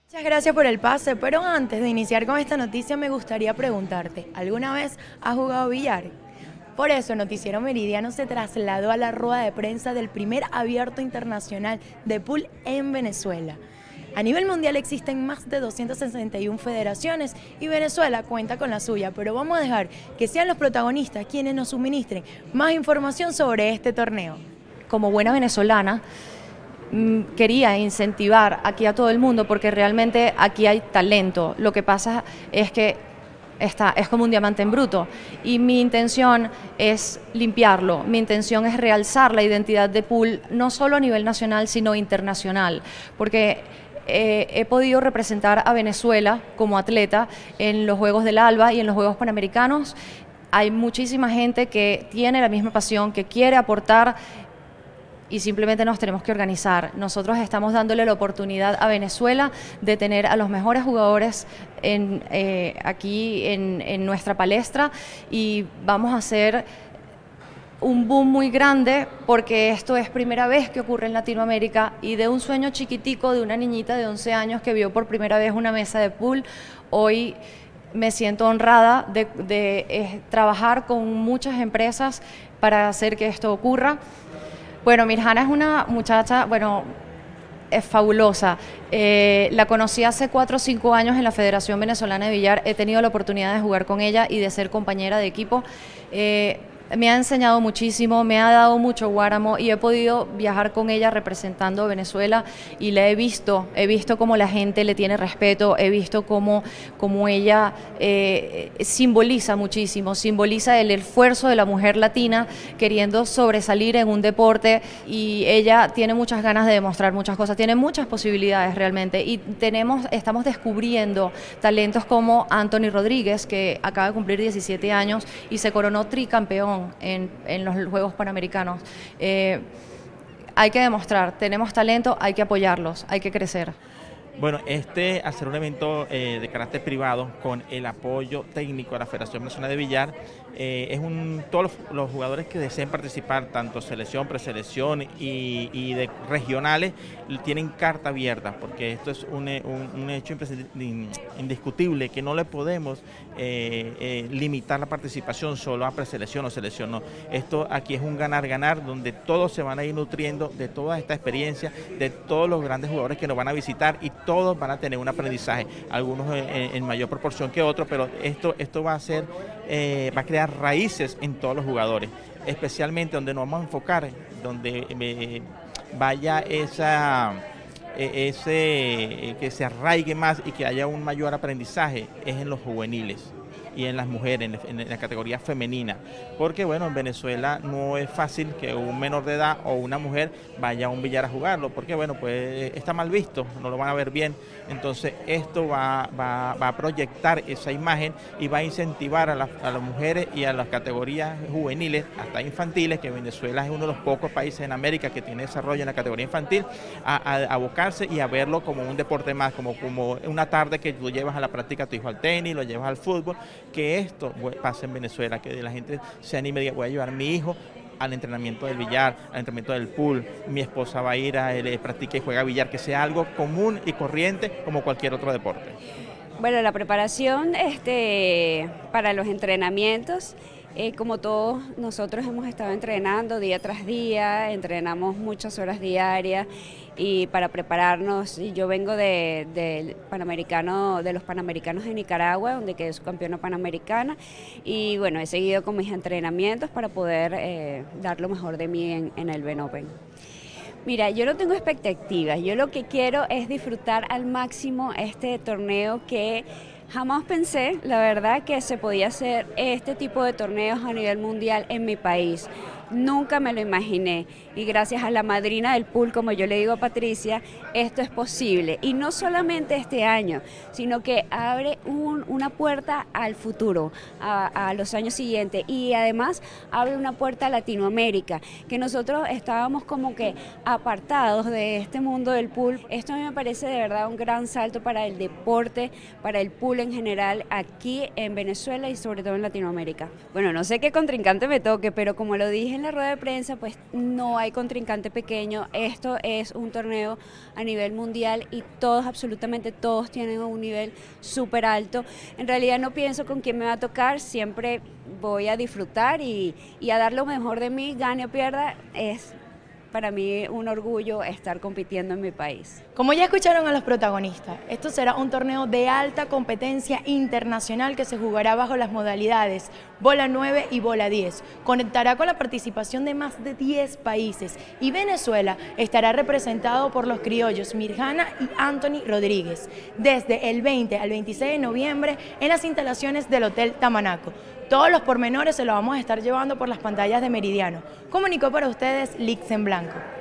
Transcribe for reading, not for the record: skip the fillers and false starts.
Muchas gracias por el pase, pero antes de iniciar con esta noticia me gustaría preguntarte, ¿alguna vez has jugado billar? Por eso, Noticiero Meridiano se trasladó a la rueda de prensa del primer abierto internacional de pool en Venezuela. A nivel mundial existen más de 261 federaciones y Venezuela cuenta con la suya, pero vamos a dejar que sean los protagonistas quienes nos suministren más información sobre este torneo. Como buena venezolana, quería incentivar aquí a todo el mundo porque realmente aquí hay talento. Lo que pasa es que es como un diamante en bruto y mi intención es limpiarlo, mi intención es realzar la identidad de pool no solo a nivel nacional sino internacional, porque he podido representar a Venezuela como atleta en los Juegos del Alba y en los Juegos Panamericanos. Hay muchísima gente que tiene la misma pasión, que quiere aportar y simplemente nos tenemos que organizar. Nosotros estamos dándole la oportunidad a Venezuela de tener a los mejores jugadores aquí en nuestra palestra y vamos a hacer un boom muy grande porque esto es primera vez que ocurre en Latinoamérica y de un sueño chiquitico de una niñita de 11 años que vio por primera vez una mesa de pool, hoy me siento honrada de trabajar con muchas empresas para hacer que esto ocurra. Bueno, Mirjana es una muchacha, bueno, es fabulosa. La conocí hace 4 o 5 años en la Federación Venezolana de Billar. He tenido la oportunidad de jugar con ella y de ser compañera de equipo. Me ha enseñado muchísimo, me ha dado mucho guáramo y he podido viajar con ella representando a Venezuela y la he visto cómo la gente le tiene respeto, he visto cómo ella simboliza muchísimo, simboliza el esfuerzo de la mujer latina queriendo sobresalir en un deporte y ella tiene muchas ganas de demostrar muchas cosas, tiene muchas posibilidades realmente y estamos descubriendo talentos como Anthony Rodríguez, que acaba de cumplir 17 años y se coronó tricampeón en los Juegos Panamericanos. Hay que demostrar, tenemos talento, hay que apoyarlos, hay que crecer. Bueno, al ser un evento de carácter privado con el apoyo técnico de la Federación Nacional de Billar, todos los jugadores que deseen participar, tanto selección, preselección y de regionales, tienen carta abierta, porque esto es un hecho indiscutible, que no le podemos limitar la participación solo a preselección o selección, no. Esto aquí es un ganar-ganar, donde todos se van a ir nutriendo de toda esta experiencia, de todos los grandes jugadores que nos van a visitar y todos van a tener un aprendizaje, algunos en mayor proporción que otros, pero esto va a crear raíces en todos los jugadores, especialmente donde nos vamos a enfocar, donde vaya que se arraigue más y que haya un mayor aprendizaje, es en los juveniles y en las mujeres, en la categoría femenina, porque bueno, en Venezuela no es fácil que un menor de edad o una mujer vaya a un billar a jugarlo, porque bueno, pues está mal visto, no lo van a ver bien, entonces esto va a proyectar esa imagen y va a incentivar a las mujeres y a las categorías juveniles, hasta infantiles, que Venezuela es uno de los pocos países en América que tiene desarrollo en la categoría infantil, a abocarse y a verlo como un deporte más, como una tarde que tú llevas a la práctica a tu hijo al tenis, lo llevas al fútbol, que esto pase en Venezuela, que la gente se anime y diga, voy a llevar a mi hijo al entrenamiento del billar, al entrenamiento del pool, mi esposa va a ir practica y juega billar, que sea algo común y corriente como cualquier otro deporte. Bueno, la preparación para los entrenamientos, como todos nosotros hemos estado entrenando día tras día, entrenamos muchas horas diarias y para prepararnos, yo vengo de los Panamericanos de Nicaragua, donde quedé subcampeona panamericana y bueno, he seguido con mis entrenamientos para poder dar lo mejor de mí en el Ben Open. Mira, yo no tengo expectativas, yo lo que quiero es disfrutar al máximo este torneo que jamás pensé, la verdad, que se podía hacer este tipo de torneos a nivel mundial en mi país. Nunca me lo imaginé y gracias a la madrina del pool, como yo le digo a Patricia, esto es posible. Y no solamente este año, sino que abre una puerta al futuro, a los años siguientes y además abre una puerta a Latinoamérica, que nosotros estábamos como que apartados de este mundo del pool. Esto a mí me parece de verdad un gran salto para el deporte, para el pool fútbol en general aquí en Venezuela y sobre todo en Latinoamérica. Bueno, no sé qué contrincante me toque, pero como lo dije en la rueda de prensa, pues no hay contrincante pequeño. Esto es un torneo a nivel mundial y todos, absolutamente todos, tienen un nivel súper alto. En realidad no pienso con quién me va a tocar, siempre voy a disfrutar y a dar lo mejor de mí, gane o pierda. Es para mí un orgullo estar compitiendo en mi país. Como ya escucharon a los protagonistas, esto será un torneo de alta competencia internacional que se jugará bajo las modalidades bola 9 y bola 10. Conectará con la participación de más de 10 países y Venezuela estará representado por los criollos Mirjana y Anthony Rodríguez desde el 20 al 26 de noviembre en las instalaciones del Hotel Tamanaco. Todos los pormenores se los vamos a estar llevando por las pantallas de Meridiano. Comunicó para ustedes Lixen Blanco.